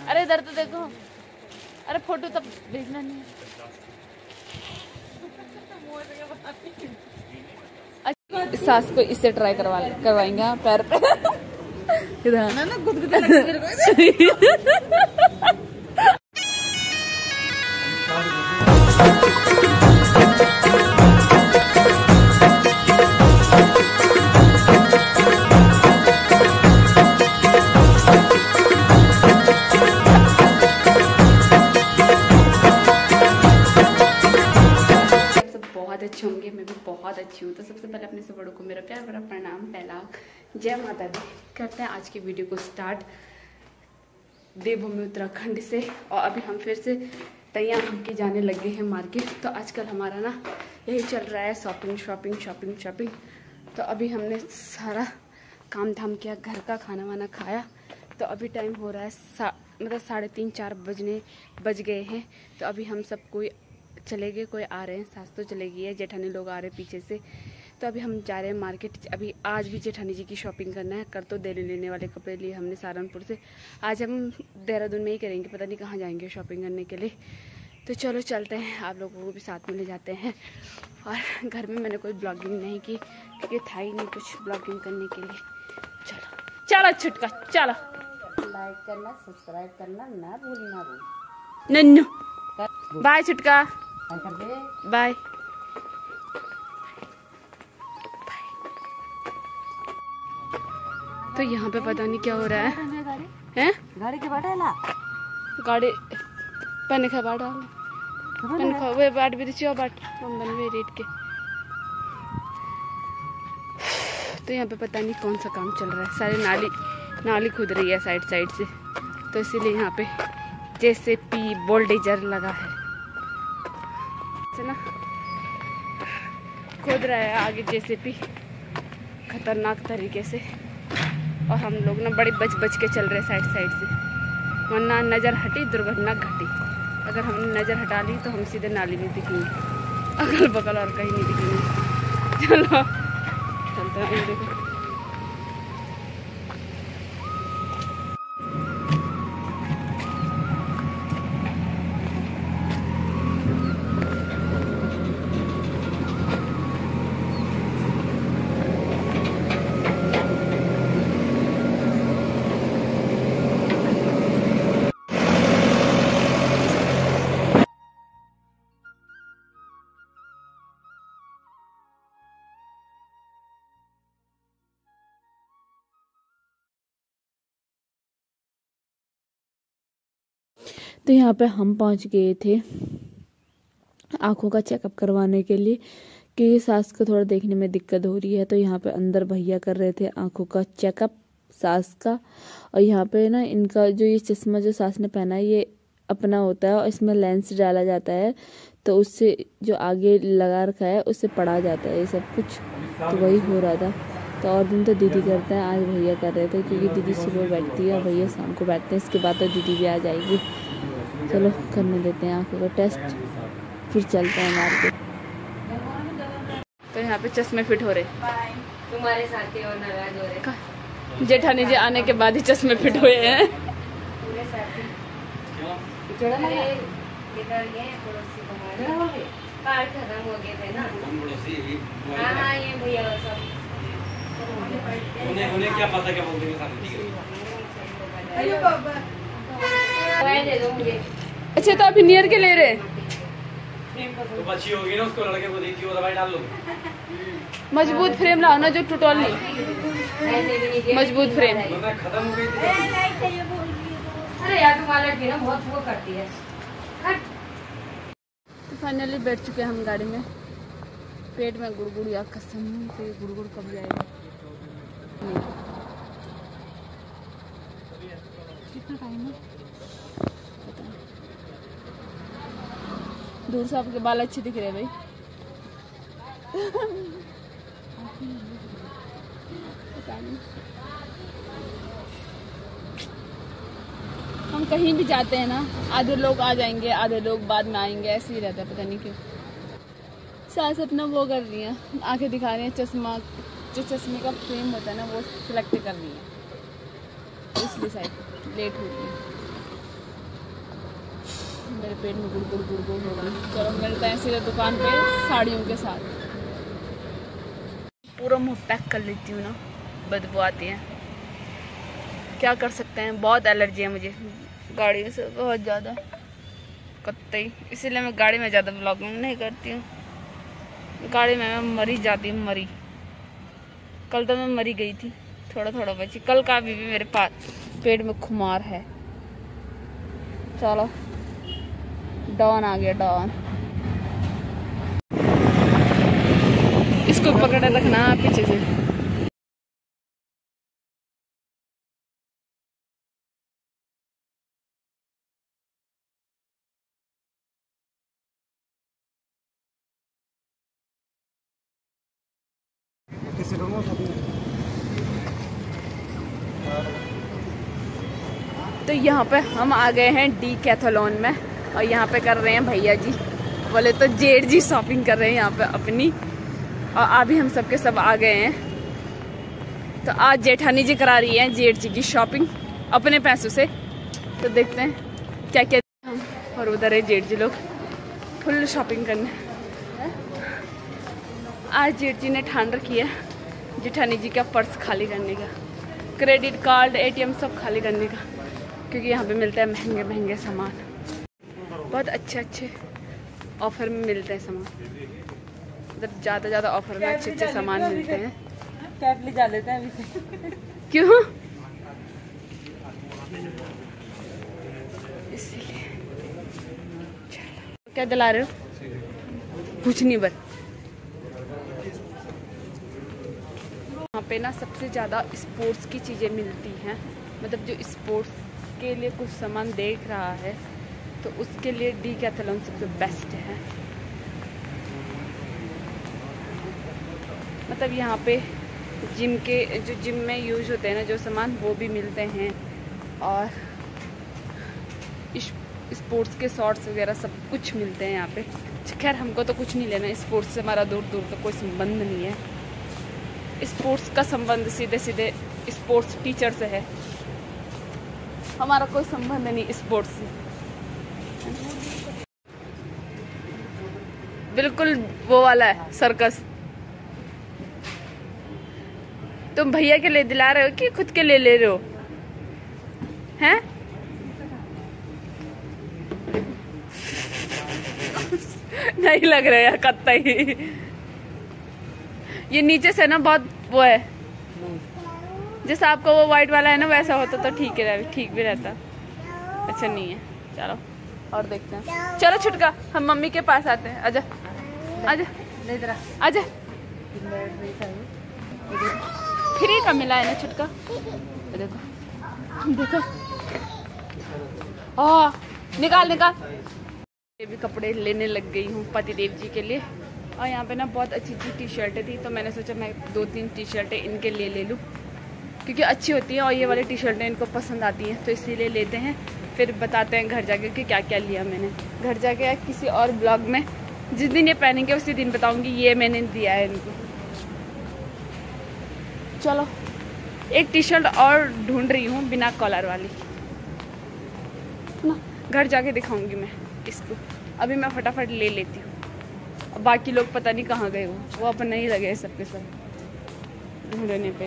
अरे इधर तो देखो, अरे फोटो तब भेजना नहीं है। सास को इससे ट्राई करवाएंगे पैर पे। इधर ना गुदगुदी लगती मेरे को। अच्छे होंगे, मैं भी बहुत अच्छी हूँ। तो सबसे पहले अपने से बड़ों को मेरा प्यार भरा प्रणाम, पहला जय माता दी। करते हैं आज की वीडियो को स्टार्ट देवभूमि उत्तराखंड से। और अभी हम फिर से तैयार होकर जाने लगे हैं मार्केट। तो आजकल हमारा ना यही चल रहा है, शॉपिंग शॉपिंग शॉपिंग शॉपिंग। तो अभी हमने सारा काम धाम किया, घर का खाना वाना खाया। तो अभी टाइम हो रहा है मतलब 3:30-4 बज गए हैं। तो अभी हम सब कोई चले गए, कोई आ रहे हैं, सास तो चले गई है, जेठानी लोग आ रहे हैं पीछे से। तो अभी हम जा रहे हैं मार्केट। अभी आज भी जेठानी जी की शॉपिंग करना है। कल तो दिल्ली लेने वाले कपड़े लिए हमने सहारनपुर से। आज हम देहरादून में ही करेंगे, पता नहीं कहाँ जाएंगे शॉपिंग करने के लिए। तो चलो चलते हैं, आप लोगों को भी साथ में ले जाते हैं। और घर में मैंने कोई ब्लॉगिंग नहीं की क्योंकि था ही नहीं कुछ ब्लॉगिंग करने के लिए। चलो चलो छुटका, चलो लाइक करना, सब्सक्राइब करना ना भूलना। नन्नू बाय छुटका, बाय। तो यहाँ पे पता नहीं क्या हो रहा है, हैं? गाड़ी के बाटा गाड़ी पहने खा बाटा पहने खा वे बाट भी दिखो बाट हम बनवे रेट के। तो यहाँ पे पता नहीं कौन सा काम चल रहा है, सारे नाली खुद रही है साइड साइड से। तो इसीलिए यहाँ पे JCB बुलडोजर लगा है ना, खोद रहा है आगे JCB खतरनाक तरीके से। और हम लोग ना बड़ी बच के चल रहे साइड साइड से, वरना नज़र हटी दुर्घटना घटी। अगर हमने नज़र हटा ली तो हम सीधे नाली में दिखेंगे, अगल बगल और कहीं नहीं दिखेंगे। चलो चलते हैं, देखो तो यहाँ पे हम पहुँच गए थे आँखों का चेकअप करवाने के लिए, क्योंकि सास को थोड़ा देखने में दिक्कत हो रही है। तो यहाँ पे अंदर भैया कर रहे थे आँखों का चेकअप सास का। और यहाँ पे ना इनका जो ये चश्मा जो सास ने पहना है ये अपना होता है और इसमें लेंस डाला जाता है, तो उससे जो आगे लगा रखा है उससे पड़ा जाता है ये सब कुछ। तो वही हो रहा था। तो और दिन तो दीदी करते हैं, आज भैया कर रहे थे, क्योंकि दीदी सुबह बैठती है और भैया शाम को बैठते हैं। इसके बाद तो दीदी भी आ जाएगी। चलो करने देते हैं आँखों का टेस्ट, फिर चलते हैं मार्केट। तो यहाँ पे चश्मे फिट हो रहे तुम्हारे साथ और नाराज हो रहे। जेठानी जी आने के बाद ही चश्मे फिट हुए हैं। कार्ड खत्म हो गए थे ना। हाँ ये भैया सब उन्हें क्या पता क्या बोल देंगे साथ, ठीक है। दे दो मुझे। अच्छा तो अभी नियर के ले रहे, तो बच्ची होगी ना, उसको लड़के को देखिए वो दवाई डाल लो। मजबूत फ्रेम लाओ ना, जो टूटल नहीं, मजबूत फ्रेम। खत्म हो गई। अरे यार तुम्हारा लड़की ना बहुत वो करती है। तो फाइनली बैठ चुके हैं हम गाड़ी में। पेट में गुड़गुड़, या कसम से गुड़गुड़ कब जाएगा। कितना टाइम है पता नहीं। दूर से आपके बाल अच्छे दिख रहे हैं भाई। पता नहीं, हम कहीं भी जाते हैं ना, आधे लोग आ जाएंगे आधे लोग बाद में आएंगे, ऐसे ही रहता है, पता नहीं क्यों। सास अपना वो कर रही है, आंखें दिखा रही है, चश्मा जो चश्मे का फ्रेम होता है ना वो सिलेक्ट कर रही है, इसलिए शायद लेट हो रही है। मेरे पेट में गुड़ गुड़ हो रही है। चलो मिलते हैं सीधे दुकान पे साड़ियों के साथ। पूरा मुँह पैक कर लेती हूँ ना, बदबू आती है, क्या कर सकते हैं, बहुत एलर्जी है मुझे गाड़ी से, बहुत ज़्यादा कतई। इसीलिए मैं गाड़ी में ज़्यादा ब्लॉगिंग नहीं करती हूँ। गाड़ी में मैं मरी जाती हूँ, मरी। कल तो मैं मरी गई थी, थोड़ा थोड़ा बची। कल का भी मेरे पास पेट में खुमार है। चलो डॉन आ गया, डॉन। इसको पकड़े रखना पीछे से। तो यहाँ पे हम आ गए हैं डीकैथलॉन में, और यहाँ पे कर रहे हैं भैया जी, बोले तो जेठ जी शॉपिंग कर रहे हैं यहाँ पे अपनी। और अभी हम सबके सब आ गए हैं। तो आज जेठानी जी करा रही हैं जेठ जी की शॉपिंग अपने पैसों से। तो देखते हैं क्या क्या हम, और उधर है जेठ जी लोग फुल शॉपिंग करने। आज जेठ जी ने ठान रखी है जेठानी जी का पर्स खाली करने का, क्रेडिट कार्ड ATM सब खाली करने का, क्योंकि यहाँ पे मिलते हैं महंगे महंगे सामान, बहुत अच्छे अच्छे ऑफर में मिलते हैं सामान। मतलब ज़्यादा ऑफर में अच्छे अच्छे सामान मिलते हैं। कैप ले जा लेते हैं अभी से। क्यों? इसीलिए। क्या दिला रहे हो? कुछ नहीं, बस यहाँ पे ना सबसे ज़्यादा स्पोर्ट्स की चीज़ें मिलती हैं। मतलब जो स्पोर्ट्स के लिए कुछ सामान देख रहा है तो उसके लिए डीकैथलॉन सबसे बेस्ट है। मतलब यहाँ पे जिम के जो जिम में यूज होते हैं ना जो सामान, वो भी मिलते हैं। और स्पोर्ट्स के शॉर्ट्स वगैरह सब कुछ मिलते हैं यहाँ पे। खैर हमको तो कुछ नहीं लेना, स्पोर्ट्स से हमारा दूर दूर तक कोई संबंध नहीं है। स्पोर्ट्स का संबंध सीधे सीधे स्पोर्ट्स टीचर से है, हमारा कोई संबंध नहीं स्पोर्ट्स से। बिल्कुल वो वाला है सर्कस। तुम भैया के लिए दिला रहे हो कि खुद के लिए ले रहे हो? हैं? नहीं लग रहा है कतई। ये नीचे से ना बहुत वो है, जैसा आपका वो व्हाइट वाला है ना वैसा होता तो ठीक है, ठीक भी रहता। अच्छा नहीं है, चलो और देखते हैं। चलो छुटका, हम मम्मी के पास आते हैं। आजा आजा आजा, फ्री का मिला है ना छुटका। देखो देखो, निकाल निकाल। ये भी कपड़े लेने लग गई हूँ पतिदेव जी के लिए। और यहाँ पे ना बहुत अच्छी अच्छी टी-शर्टें थी, तो मैंने सोचा मैं 2-3 टी-शर्टें इनके लिए ले लूँ, क्योंकि अच्छी होती हैं और ये वाली टी-शर्टें इनको पसंद आती हैं। तो इसीलिए लेते हैं, फिर बताते हैं घर जाके कि क्या क्या लिया मैंने। घर जाके या किसी और ब्लॉग में जिस दिन ये पहनेंगे उसी दिन बताऊँगी ये मैंने दिया है इनको। चलो एक टी-शर्ट और ढूंढ रही हूँ बिना कॉलर वाली ना, घर जाके दिखाऊंगी मैं इसको। अभी मैं फटाफट ले लेती हूँ। अब बाकी लोग पता नहीं कहाँ गए, वो अपन नहीं लगे सबके सब ढूंढने पे।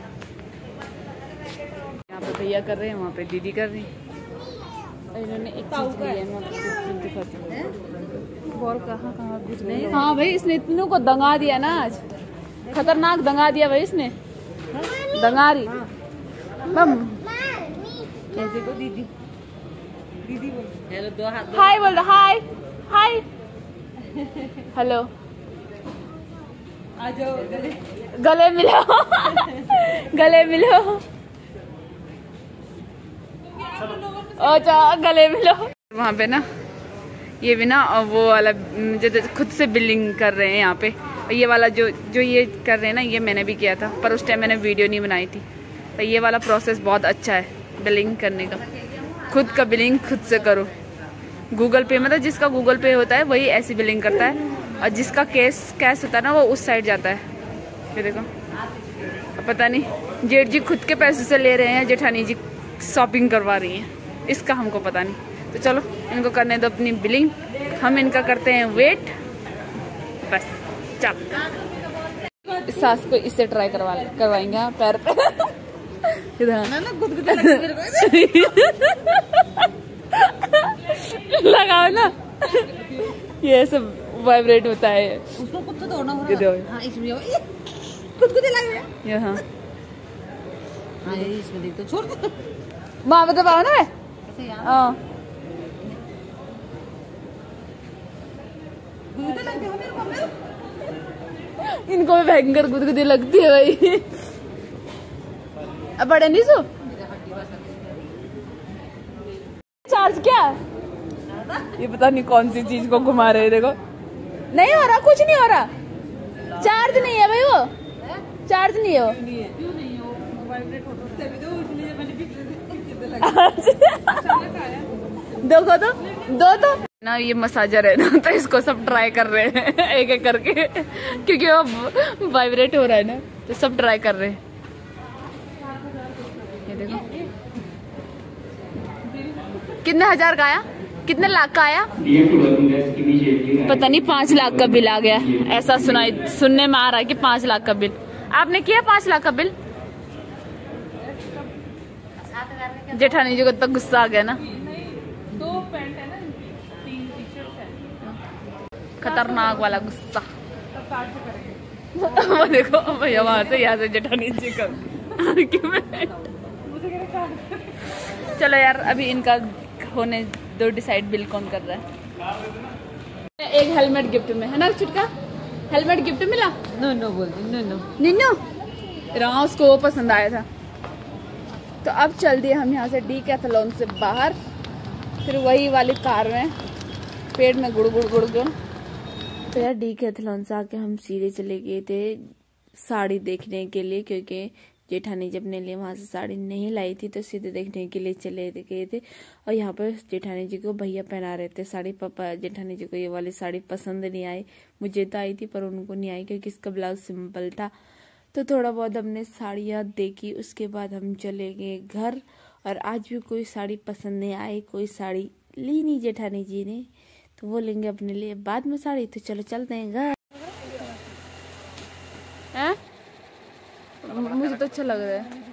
यहाँ पे भैया कर रहे हैं, वहाँ पे दीदी कर रही है। इन्होंने एक चीज ली है, मैं आपको दिखाती हूँ। और कहाँ कुछ नहीं। हाँ भाई, इसने इतनों को दंगा दिया ना आज, खतरनाक दंगा दिया भाई इसने। दंगारी कैसे को दीदी दीदी बोल, हेलो दो हाथ हाय बोल रहा, हाय हाय हेलो। आ जाओ गले मिलो गले मिलो, अच्छा गले मिलो। वहाँ पे ना ये भी ना वो वाला जो खुद से बिलिंग कर रहे हैं यहाँ पे। ये वाला जो ये कर रहे हैं ना, ये मैंने भी किया था, पर उस टाइम मैंने वीडियो नहीं बनाई थी। तो ये वाला प्रोसेस बहुत अच्छा है बिलिंग करने का। खुद का बिलिंग खुद से करो। गूगल पे, मतलब जिसका गूगल पे होता है वही ऐसी बिलिंग करता है, और जिसका कैश होता है ना वो उस साइड जाता है। ये देखो, पता नहीं जेठ जी खुद के पैसे से ले रहे हैं, जेठानी जी शॉपिंग करवा रही हैं, इसका हमको पता नहीं। तो चलो इनको करने दो अपनी बिलिंग, हम इनका करते हैं वेट। बस चल सास को इससे ट्राई करवाएंगे हाँ, पैर पे लगाओ ना, ये सब वाइब्रेट होता है। उसको कुछ तो होना हो रहा है। हाँ इसमें खुद लग हाँ इसमें देख तो छोड़ माँ बता पाओ ना हाँ इनको भी भयंकर गुदगुदी लगती है भाई। अब बड़े नहीं सो चार्ज क्या ये पता नहीं कौन सी चीज को घुमा रहे हैं। देखो नहीं हो रहा, कुछ नहीं हो रहा, चार्ज नहीं है भाई, वो चार्ज नहीं है देखो तो दो ना, ये मसाजर है ना, तो इसको सब ट्राई कर रहे हैं एक एक करके, क्योंकि वो वाइब्रेट हो रहा है ना, तो सब ट्राई कर रहे हैं। ये देखो कितने हजार का आया, कितने लाख का आया पता नहीं, 5 लाख का बिल आ गया, ऐसा सुनने में आ रहा है कि 5 लाख का बिल। आपने किया 5 लाख का बिल? जेठानी जी को तो गुस्सा आ गया ना। 2 पैंट है ना, 3 टी-शर्ट है, खतरनाक वाला गुस्सा। वो देखो भैया वहां से यहाँ से जेठानी जी का चलो यार अभी इनका होने दो डिसाइड, बिल कौन कर रहा है। एक हेलमेट गिफ्ट में है ना छुटका, हेलमेट गिफ्ट मिला। नो बोलती नो रहा, उसको वो पसंद आया था। तो अब चल दिए हम यहाँ से डीकैथलॉन से बाहर, फिर वही वाली कार में पेट में गुड़ गुड़। तो यार डीकैथलॉन से आके हम सीधे चले गए थे साड़ी देखने के लिए, क्योंकि जेठानी जी अपने लिए वहां से साड़ी नहीं लाई थी, तो सीधे देखने के लिए चले गए थे। और यहाँ पर जेठानी जी को भैया पहना रहे थे साड़ी। पापा जेठानी जी को ये वाली साड़ी पसंद नहीं आई, मुझे तो आई थी पर उनको नहीं आई, क्योंकि इसका ब्लाउज सिंपल था। तो थोड़ा बहुत हमने साड़ियाँ देखी, उसके बाद हम चले गए घर। और आज भी कोई साड़ी पसंद नहीं आई, कोई साड़ी ली नहीं जेठानी जी ने, तो वो लेंगे अपने लिए बाद में साड़ी। तो चलो चलते हैं घर। मुझे तो अच्छा लग रहा है।